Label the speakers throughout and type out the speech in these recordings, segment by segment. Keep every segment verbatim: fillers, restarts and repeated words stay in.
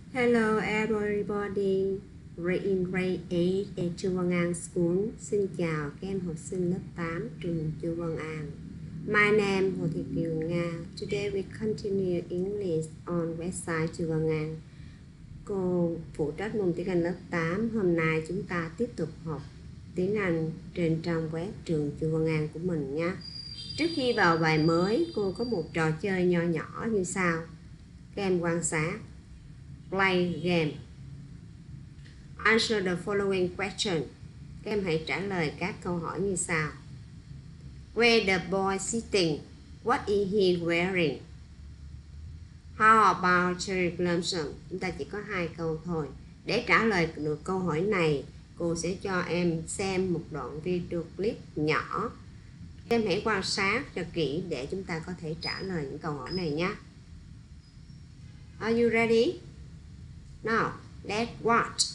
Speaker 1: Hello everybody, in grade eight at Chu Văn An School. Xin chào các em học sinh lớp tám trường Chu Văn An. My name Hồ Thị Kiều Nga. Today we continue English on website Chu Văn An. Cô phụ trách môn tiếng Anh lớp tám. Hôm nay chúng ta tiếp tục học tiếng Anh trên trang web trường Chu Văn An của mình nha. Trước khi vào bài mới, cô có một trò chơi nho nhỏ như sau. Các em quan sát. Play game. Answer the following question. Các em hãy trả lời các câu hỏi như sau. Where the boy sitting? What is he wearing? How about cherry blossom? Chúng ta chỉ có hai câu thôi. Để trả lời được câu hỏi này, cô sẽ cho em xem một đoạn video clip nhỏ. Em hãy quan sát cho kỹ để chúng ta có thể trả lời những câu hỏi này nhé. Are you ready? Now, let's watch.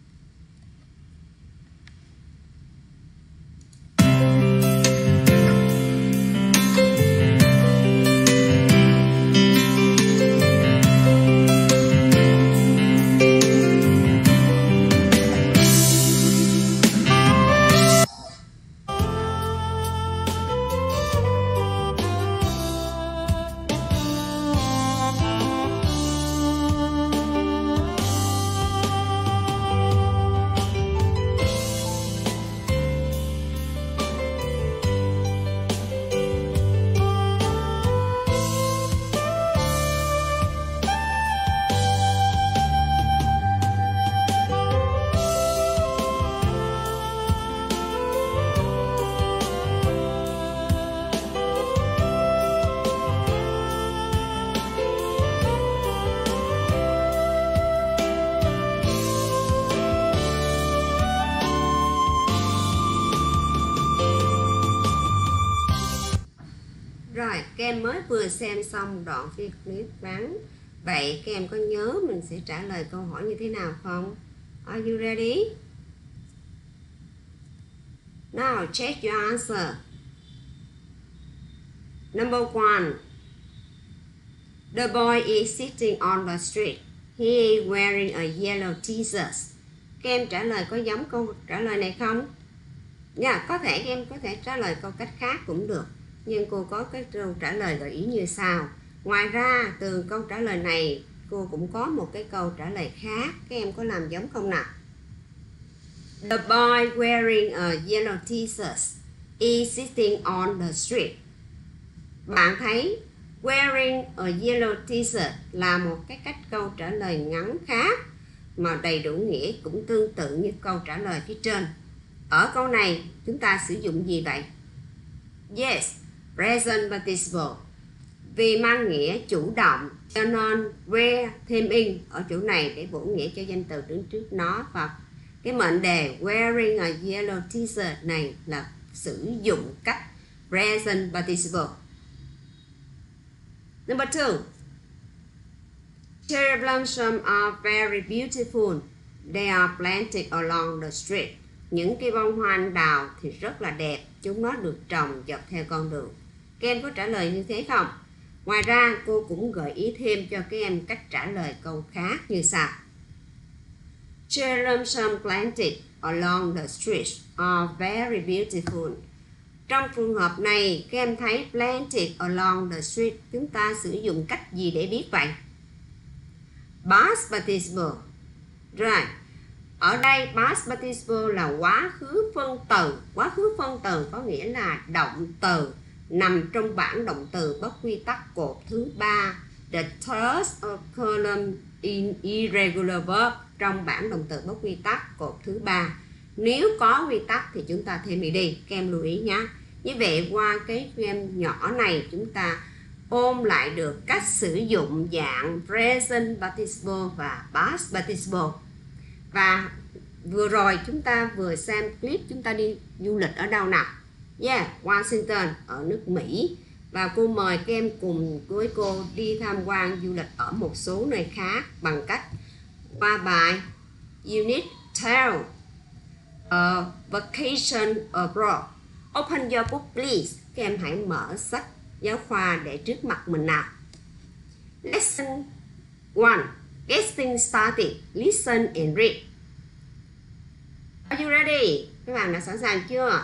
Speaker 1: Rồi, các em mới vừa xem xong đoạn video clip ngắn. Vậy các em có nhớ mình sẽ trả lời câu hỏi như thế nào không? Are you ready? Now check your answer. Number one. The boy is sitting on the street. He is wearing a yellow t-shirt. Các em trả lời có giống câu trả lời này không? Dạ, yeah, có thể các em có thể trả lời câu cách khác cũng được. Nhưng cô có cái câu trả lời gợi ý như sau. Ngoài ra từ câu trả lời này cô cũng có một cái câu trả lời khác. Các em có làm giống không nào? The boy wearing a yellow t-shirt is sitting on the street. Bạn thấy wearing a yellow t-shirt là một cái cách câu trả lời ngắn khác mà đầy đủ nghĩa, cũng tương tự như câu trả lời phía trên. Ở câu này chúng ta sử dụng gì vậy? Yes, present participle. Vì mang nghĩa chủ động cho nên wear thêm in ở chỗ này để bổ nghĩa cho danh từ đứng trước nó, và cái mệnh đề wearing a yellow t-shirt này là sử dụng cách present participle. Number two. Cherry blossoms are very beautiful. They are planted along the street. Những cây bông hoa anh đào thì rất là đẹp. Chúng nó được trồng dọc theo con đường. Các em có trả lời như thế không? Ngoài ra cô cũng gợi ý thêm cho các em cách trả lời câu khác như sau. Cherry blossoms planted along the street are very beautiful. Trong trường hợp này các em thấy planted along the street, chúng ta sử dụng cách gì để biết vậy? Past participle. Rồi. Ở đây past participle là quá khứ phân từ. Quá khứ phân từ có nghĩa là động từ nằm trong bảng động từ bất quy tắc cột thứ ba. The third column in irregular verb, trong bảng động từ bất quy tắc cột thứ ba. Nếu có quy tắc thì chúng ta thêm ed. Các em lưu ý nhé. Như vậy qua cái game nhỏ này chúng ta ôm lại được cách sử dụng dạng present participle và past participle. Và vừa rồi chúng ta vừa xem clip chúng ta đi du lịch ở đâu nào? Yeah, Washington ở nước Mỹ. Và cô mời các em cùng với cô đi tham quan du lịch ở một số nơi khác bằng cách qua bài Unit Tell a Vacation Abroad. Open your book please. Các em hãy mở sách giáo khoa để trước mặt mình nào. Lesson one. Getting started. Listen and read. Are you ready? Các bạn đã sẵn sàng chưa?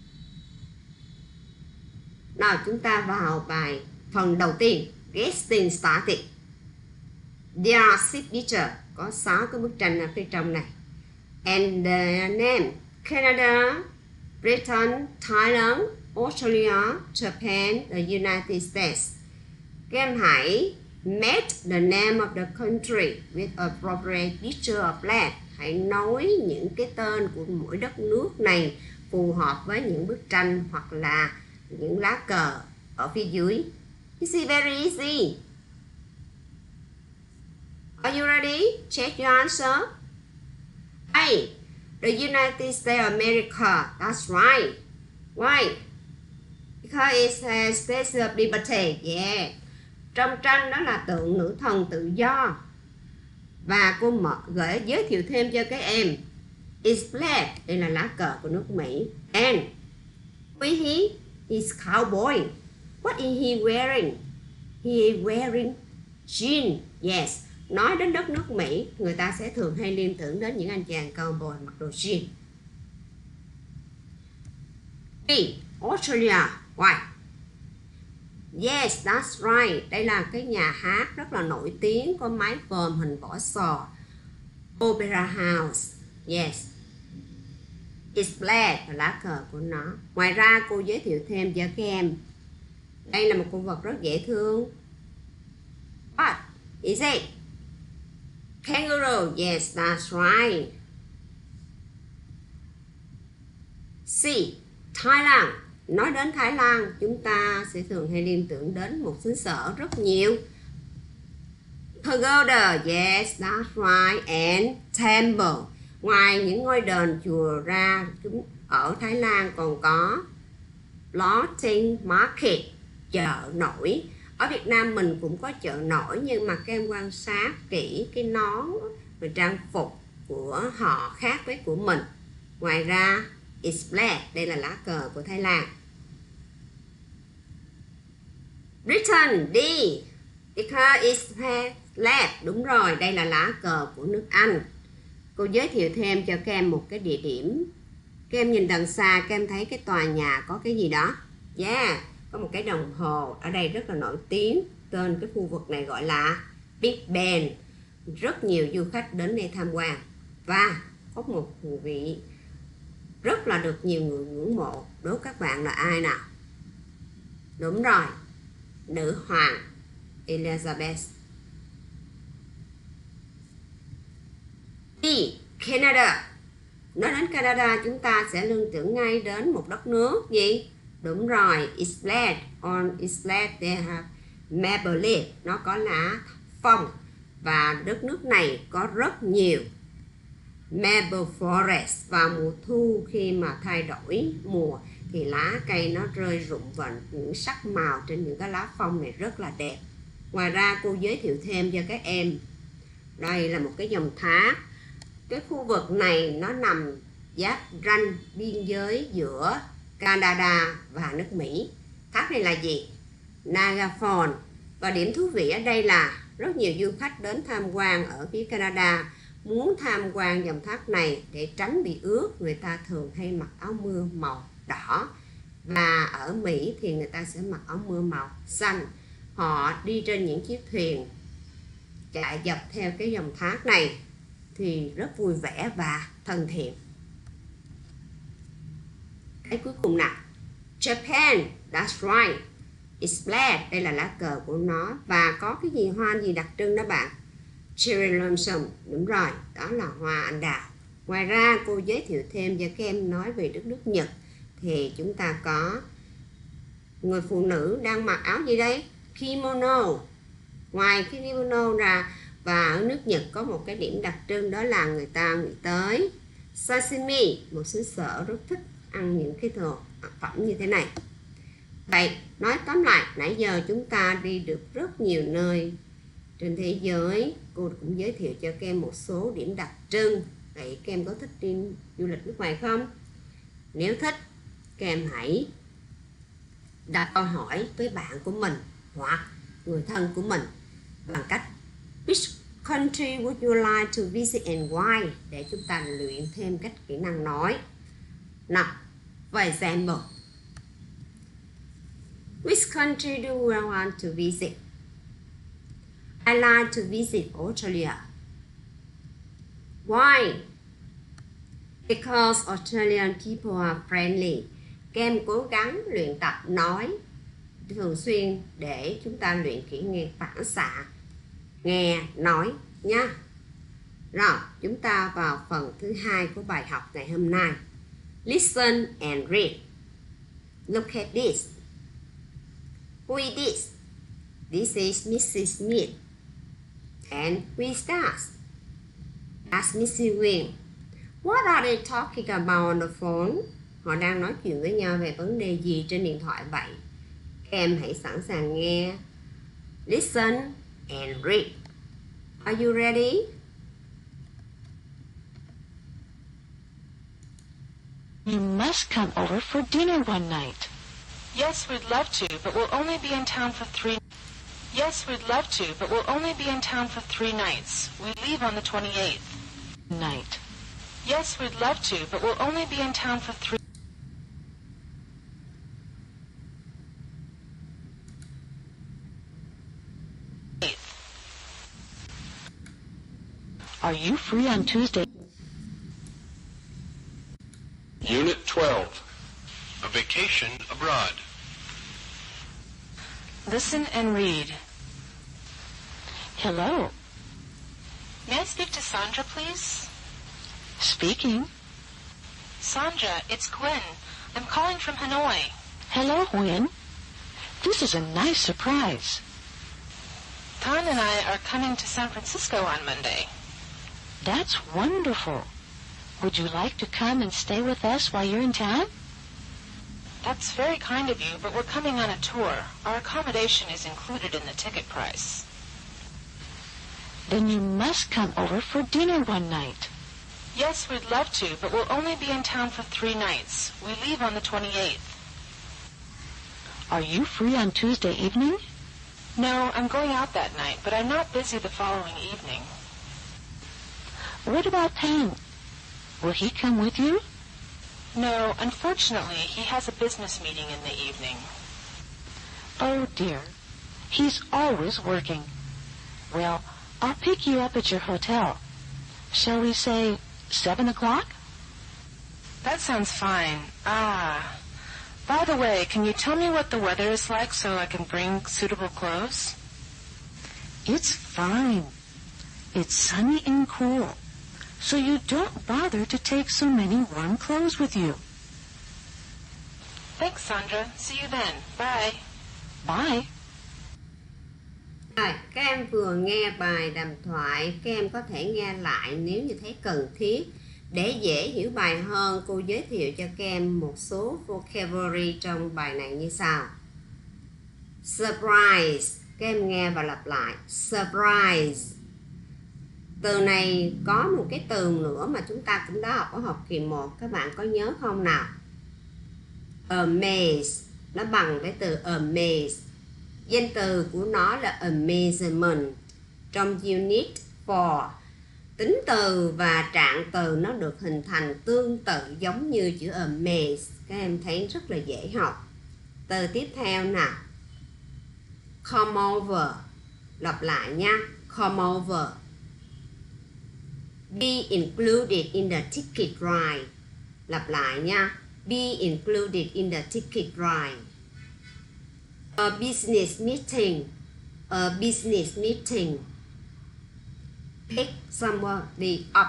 Speaker 1: Nào chúng ta vào bài phần đầu tiên. Getting started. There are six pictures. Có sáu cái bức tranh ở phía trong này. And the name: Canada, Britain, Thailand, Australia, Japan, the United States. Các em hãy match the name of the country with appropriate picture of flag. Hãy nối những cái tên của mỗi đất nước này phù hợp với những bức tranh hoặc là những lá cờ ở phía dưới. Easy, very easy. Are you ready? Check your answer. A. The United States of America. That's right. Why? Because it has States of Liberty. Yeah. Trong tranh đó là tượng nữ thần tự do. Và cô mở, gửi giới thiệu thêm cho các em. It's flag. Đây là lá cờ của nước Mỹ. And with he is cowboy. What is he wearing? He is wearing jeans. Yes. Nói đến đất nước Mỹ, người ta sẽ thường hay liên tưởng đến những anh chàng cowboy mặc đồ jean. B. Australia. Why? Yes, that's right. Đây là cái nhà hát rất là nổi tiếng, có mái vòm hình vỏ sò. Opera House. Yes. It's flag, là lá cờ của nó. Ngoài ra cô giới thiệu thêm cho các em. Đây là một con vật rất dễ thương. What is it? Kangaroo. Yes, that's right. C. Thailand. Nói đến Thái Lan, chúng ta sẽ thường hay liên tưởng đến một xứ sở rất nhiều pagoda. Yes, that's right. And temple. Ngoài những ngôi đền chùa ra, chúng ở Thái Lan còn có floating market, chợ nổi. Ở Việt Nam mình cũng có chợ nổi, nhưng mà các em quan sát kỹ cái nón và trang phục của họ khác với của mình. Ngoài ra, it's flag, đây là lá cờ của Thái Lan. Britain. D. Because it's flag. Đúng rồi, đây là lá cờ của nước Anh. Cô giới thiệu thêm cho các em một cái địa điểm. Các em nhìn đằng xa, các em thấy cái tòa nhà có cái gì đó. Yeah, có một cái đồng hồ ở đây rất là nổi tiếng. Tên cái khu vực này gọi là Big Ben. Rất nhiều du khách đến đây tham quan. Và có một vị rất là được nhiều người ngưỡng mộ. Đố các bạn là ai nào? Đúng rồi, nữ hoàng Elizabeth. E. Canada. Nói đến Canada, chúng ta sẽ liên tưởng ngay đến một đất nước gì? Đúng rồi, it's flat. On its flat they have maple leaf. Nó có lá phong. Và đất nước này có rất nhiều maple forest. Vào mùa thu khi mà thay đổi mùa thì lá cây nó rơi rụng và những sắc màu trên những cái lá phong này rất là đẹp. Ngoài ra cô giới thiệu thêm cho các em. Đây là một cái dòng thác. Cái khu vực này nó nằm giáp ranh biên giới giữa Canada và nước Mỹ. Thác này là gì? Niagara Falls. Và điểm thú vị ở đây là rất nhiều du khách đến tham quan ở phía Canada. Muốn tham quan dòng thác này để tránh bị ướt, người ta thường hay mặc áo mưa màu đỏ. Và ở Mỹ thì người ta sẽ mặc áo mưa màu xanh. Họ đi trên những chiếc thuyền chạy dọc theo cái dòng thác này thì rất vui vẻ và thân thiện. Cái cuối cùng nào. Japan. That's right. It's flag. Đây là lá cờ của nó. Và có cái gì hoa gì đặc trưng đó bạn? Cherry blossom. Đúng rồi, đó là hoa anh đào. Ngoài ra cô giới thiệu thêm cho các em nói về đất nước Nhật. Thì chúng ta có người phụ nữ đang mặc áo gì đây? Kimono. Ngoài cái kimono ra, và ở nước Nhật có một cái điểm đặc trưng, đó là người ta nghĩ tới sashimi, một xứ sở rất thích ăn những cái thực phẩm như thế này. Vậy nói tóm lại, nãy giờ chúng ta đi được rất nhiều nơi trên thế giới. Cô cũng giới thiệu cho các em một số điểm đặc trưng. Vậy các em có thích đi du lịch nước ngoài không? Nếu thích, các em hãy đặt câu hỏi với bạn của mình hoặc người thân của mình bằng cách country would you like to visit and why? Để chúng ta luyện thêm các kỹ năng nói. Nào, for example, which country do you want to visit? I like to visit Australia. Why? Because Australian people are friendly. Các em cố gắng luyện tập nói thường xuyên để chúng ta luyện kỹ nghe phản xạ, nghe, nói nha. Rồi, chúng ta vào phần thứ hai của bài học ngày hôm nay. Listen and read. Look at this. Who is this? This is Missus Smith. And who is that? That's Missus Wing. What are they talking about on the phone? Họ đang nói chuyện với nhau về vấn đề gì trên điện thoại vậy? Các em hãy sẵn sàng nghe. Listen and read. Are you ready?
Speaker 2: You must come over for dinner one night.
Speaker 3: Yes, we'd love to, but we'll only be in town for three... Yes, we'd love to, but we'll only be in town for three nights. We leave on the twenty-eighth.
Speaker 2: Night.
Speaker 3: Yes, we'd love to, but we'll only be in town for three...
Speaker 2: Are you free on Tuesday?
Speaker 4: Unit twelve. A vacation abroad.
Speaker 3: Listen and read.
Speaker 2: Hello.
Speaker 3: May I speak to Sandra, please?
Speaker 2: Speaking.
Speaker 3: Sandra, it's Gwen. I'm calling from Hanoi.
Speaker 2: Hello, Gwen. This is a nice surprise.
Speaker 3: Tan and I are coming to San Francisco on Monday.
Speaker 2: That's wonderful. Would you like to come and stay with us while you're in town?
Speaker 3: That's very kind of you, but we're coming on a tour. Our accommodation is included in the ticket price.
Speaker 2: Then you must come over for dinner one night.
Speaker 3: Yes, we'd love to, but we'll only be in town for three nights. We leave on the twenty-eighth.
Speaker 2: Are you free on Tuesday evening?
Speaker 3: No, I'm going out that night, but I'm not busy the following evening.
Speaker 2: What about Tan? Will he come with you?
Speaker 3: No, unfortunately, he has a business meeting in the evening.
Speaker 2: Oh, dear. He's always working. Well, I'll pick you up at your hotel. Shall we say seven o'clock?
Speaker 3: That sounds fine. Ah. By the way, can you tell me what the weather is like so I can bring suitable clothes?
Speaker 2: It's fine. It's sunny and cool, so you don't bother to take so many warm clothes with you.
Speaker 3: Thanks, Sandra. See you then. Bye.
Speaker 2: Bye.
Speaker 1: Rồi, các em vừa nghe bài đàm thoại, các em có thể nghe lại nếu như thấy cần thiết. Để dễ hiểu bài hơn, cô giới thiệu cho các em một số vocabulary trong bài này như sau. Surprise, các em nghe và lặp lại. Surprise. Từ này có một cái từ nữa mà chúng ta cũng đã học ở học kỳ một, các bạn có nhớ không nào? Amaze, nó bằng với từ amaze. Danh từ của nó là amazement. Trong unit bốn, tính từ và trạng từ nó được hình thành tương tự giống như chữ amaze. Các em thấy rất là dễ học. Từ tiếp theo nào. Come over. Lặp lại nha. Come over. Be included in the ticket ride. Lặp lại nha. Be included in the ticket ride. A business meeting. A business meeting. Pick somebody up.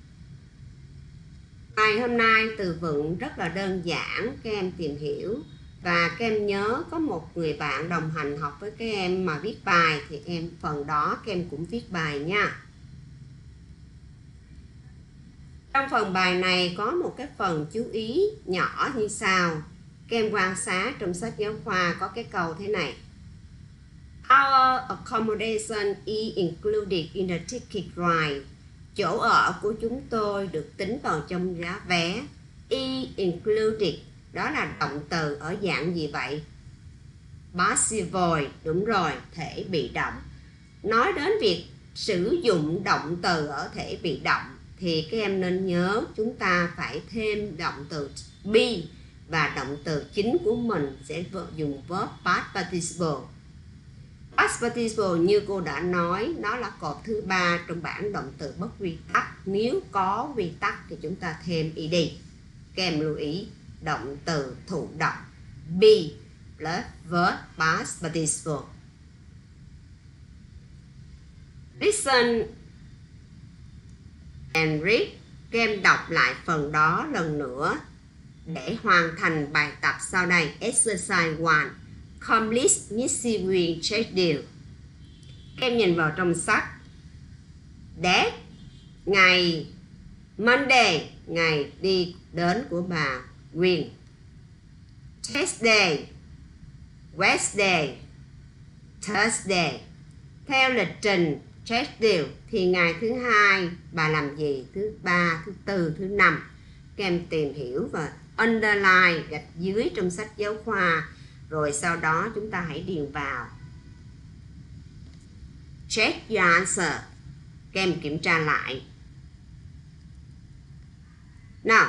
Speaker 1: Bài hôm nay từ vựng rất là đơn giản, các em tìm hiểu. Và các em nhớ có một người bạn đồng hành học với các em mà viết bài thì em phần đó các em cũng viết bài nha. Trong phần bài này có một cái phần chú ý nhỏ như sau. Các em quan sát trong sách giáo khoa có cái câu thế này. Our accommodation is included in the ticket ride. Chỗ ở của chúng tôi được tính vào trong giá vé. Is included, đó là động từ ở dạng gì vậy? Passive voice, đúng rồi, thể bị động. Nói đến việc sử dụng động từ ở thể bị động thì các em nên nhớ chúng ta phải thêm động từ be và động từ chính của mình sẽ dùng verb past participle. Past participle như cô đã nói, nó là cột thứ ba trong bảng động từ bất quy tắc. Nếu có quy tắc thì chúng ta thêm ed. Các em lưu ý động từ thụ động be plus verb past participle. Listen and read. Các em đọc lại phần đó lần nữa để hoàn thành bài tập sau đây. Exercise one. Complete Missy Nguyên schedule. Các em nhìn vào trong sách. Date, ngày Monday, ngày đi đến của bà Nguyên. Tuesday, Wednesday, Thursday. Theo lịch trình schedule thì ngày thứ hai bà làm gì, thứ ba, thứ tư, thứ năm. Các em tìm hiểu và underline gạch dưới trong sách giáo khoa, rồi sau đó chúng ta hãy điền vào. Check your answer. Các em kiểm tra lại. Now,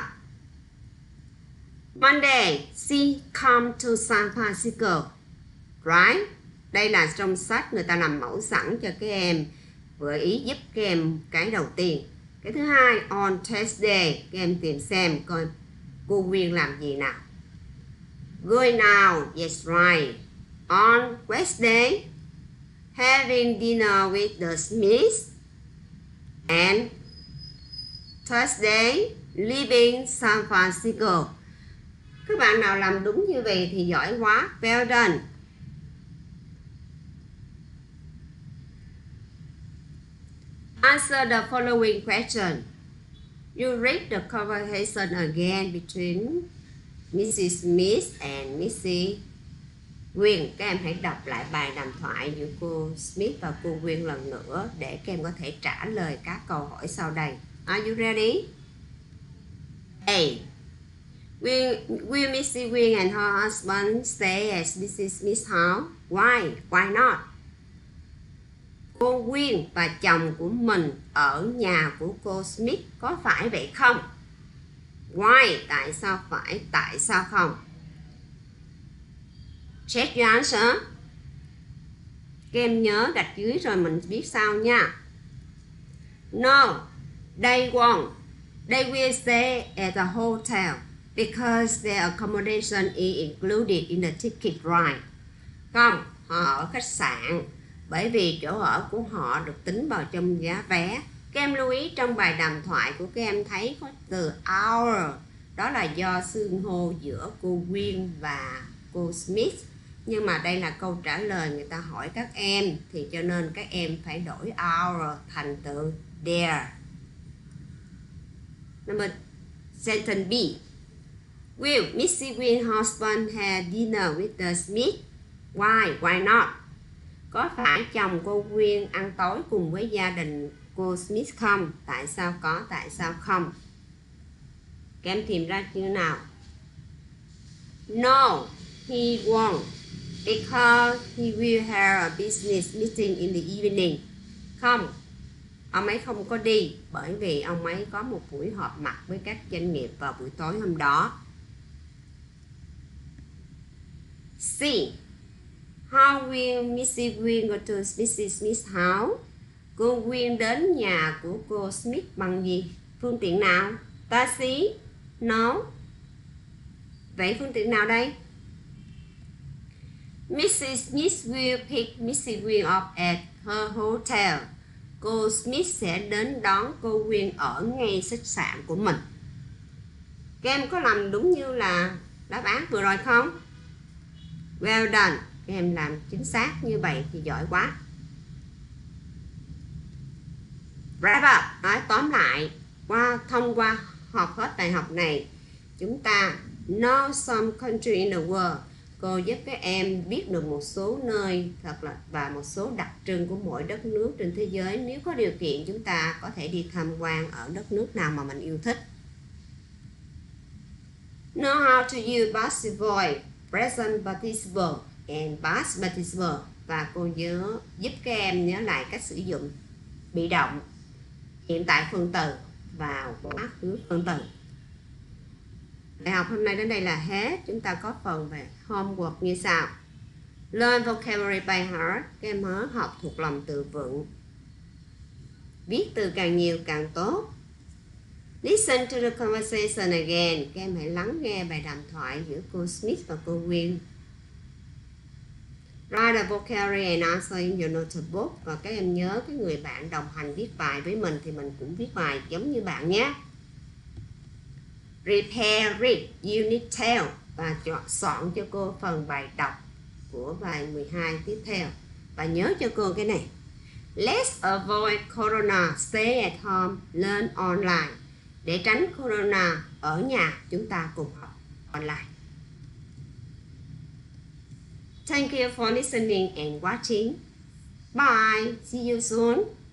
Speaker 1: Monday, she come to San Francisco. Right? Đây là trong sách người ta làm mẫu sẵn cho các em. Gợi ý giúp các em cái đầu tiên. Cái thứ hai, on Tuesday. Các em tìm xem coi cô Nguyên làm gì nào. Going now, yes right. On Wednesday, having dinner with the Smiths. And Thursday, leaving San Francisco. Các bạn nào làm đúng như vậy thì giỏi quá. Well done. Answer the following question. You read the conversation again between missus Smith and missus Nguyên. Các em hãy đọc lại bài đàm thoại giữa cô Smith và cô Nguyên lần nữa để các em có thể trả lời các câu hỏi sau đây. Are you ready? A. Will, will missus Nguyên and her husband stay at missus Smith's house? Why? Why not? Cô Nguyên và chồng của mình ở nhà của cô Smith có phải vậy không? Why? Tại sao phải? Tại sao không? Check your answer. Các em nhớ gạch dưới rồi mình viết sau nha. No, they won't. They will stay at the hotel because their accommodation is included in the ticket ride. Không, họ ở khách sạn bởi vì chỗ ở của họ được tính vào trong giá vé. Các em lưu ý trong bài đàm thoại của các em thấy có từ our. Đó là do xưng hô giữa cô Nguyên và cô Smith. Nhưng mà đây là câu trả lời người ta hỏi các em, thì cho nên các em phải đổi our thành từ their. Number sentence B. Will missus Nguyên husband have dinner with the Smith? Why? Why not? Có phải chồng cô Nguyên ăn tối cùng với gia đình cô Smith không? Tại sao có? Tại sao không? Các em tìm ra chữ nào? No, he won't. Because he will have a business meeting in the evening. Không, ông ấy không có đi bởi vì ông ấy có một buổi họp mặt với các doanh nghiệp vào buổi tối hôm đó. C. How will missus Nguyên go to missus Smith's house? Cô Nguyên đến nhà của cô Smith bằng gì? Phương tiện nào? Taxi? No. Vậy phương tiện nào đây? missus Smith will pick missus Nguyên up at her hotel. Cô Smith sẽ đến đón cô Nguyên ở ngay khách sạn của mình. Các em có làm đúng như là đáp án vừa rồi không? Well done. Các em làm chính xác như vậy thì giỏi quá. Wrap up. Nói tóm lại, qua thông qua học hết bài học này, chúng ta know some country in the world. Cô giúp các em biết được một số nơi thật là và một số đặc trưng của mỗi đất nước trên thế giới. Nếu có điều kiện chúng ta có thể đi tham quan ở đất nước nào mà mình yêu thích. Know how to use participle, present participle and past participle. Và cô nhớ giúp các em nhớ lại cách sử dụng bị động, hiện tại phân từ và quá khứ phân từ. Bài học hôm nay đến đây là hết. Chúng ta có phần về homework như sau. Learn vocabulary by heart. Các em mới học thuộc lòng từ vựng. Viết từ càng nhiều càng tốt. Listen to the conversation again. Các em hãy lắng nghe bài đàm thoại giữa cô Smith và cô Will. Write a vocabulary and answer in your notebook. Và các em nhớ cái người bạn đồng hành viết bài với mình thì mình cũng viết bài giống như bạn nhé. Prepare read unit ten. Và chọn soạn cho cô phần bài đọc của bài mười hai tiếp theo. Và nhớ cho cô cái này. Let's avoid corona, stay at home, learn online. Để tránh corona, ở nhà chúng ta cùng học online. Thank you for listening and watching. Bye. See you soon.